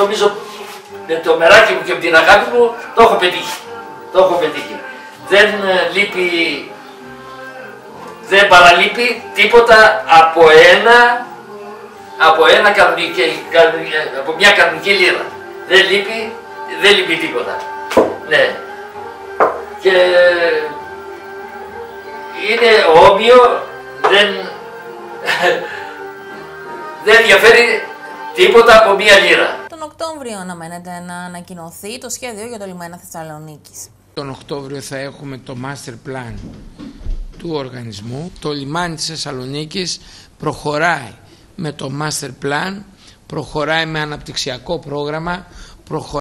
νομίζω με το μεράκι μου και με την αγάπη μου το έχω πετύχει. Το έχω πετύχει. Δεν λείπει, δεν παραλείπει τίποτα από μια κανονική λίρα. Δεν λείπει τίποτα. Ναι. Και είναι όμοιο, δεν διαφέρει τίποτα από μία λίρα. Τον Οκτώβριο αναμένεται να ανακοινωθεί το σχέδιο για το λιμένα Θεσσαλονίκης. Τον Οκτώβριο θα έχουμε το master plan του οργανισμού. Το λιμάνι της Θεσσαλονίκης προχωράει με το master plan, προχωράει με αναπτυξιακό πρόγραμμα,